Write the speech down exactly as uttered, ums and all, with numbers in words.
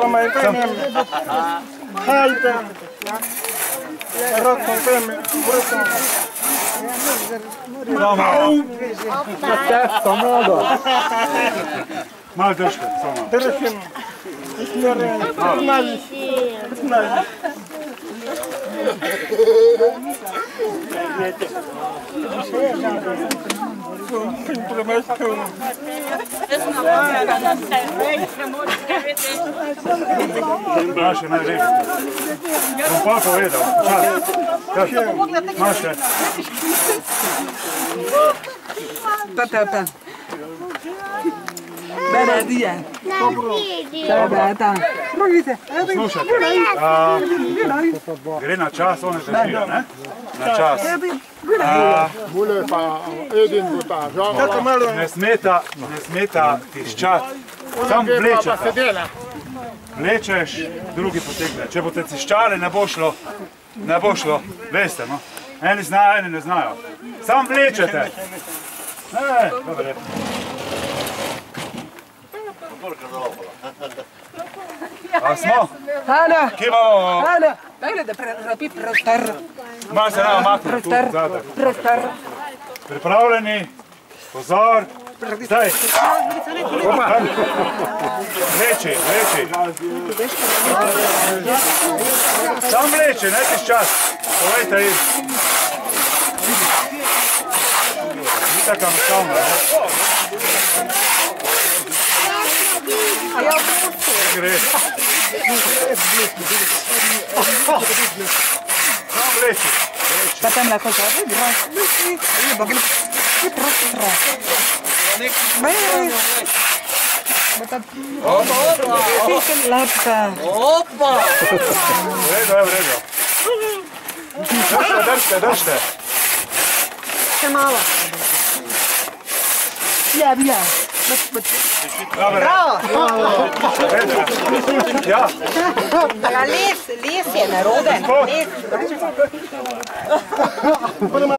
mai tenem. Haide. Rocco teme. Bravo. Testa, mnogo. Malo držite, samo. Držim. Usmjeren. Znali. Znali. Maše, naj reči. Bom pa povedal. Čas. Čas. Maše. Tata, tata. Bere, dije. Tata, tata. Slušajte, gre na čas, one držijo, ne? Na čas. Bule pa edin bo ta, žal. Ne smeta, ne smeta tiščati. Sam vlečete. Vlečeš, drugi potegne. Če boste tiščali, ne bo šlo. Ne bo šlo, veste, no. Eni znajo, eni ne znajo. Sam vlečete. Ne, dobro. A smo? Hana, Kje imamo? Hana. Dajle da prerabi prostor. Malo se nama makne tu zadek. Prostor. Pripravljeni, pozor, zdaj. Opa. Vleči, vleči. Sam vleči, ne tiš čas. Povejte jim. Ni tako enostavno, ne? Gre. Sam vleči. Pa tam lahko žabi, graj. Ne bo gre. Je prostor. Bere. Opa, opa. Lepka. Opa. V redu, je v redu. Držite, držite, držite. Še malo. Ja, ja. Bravo. Ja. Les, les je neroden. Les.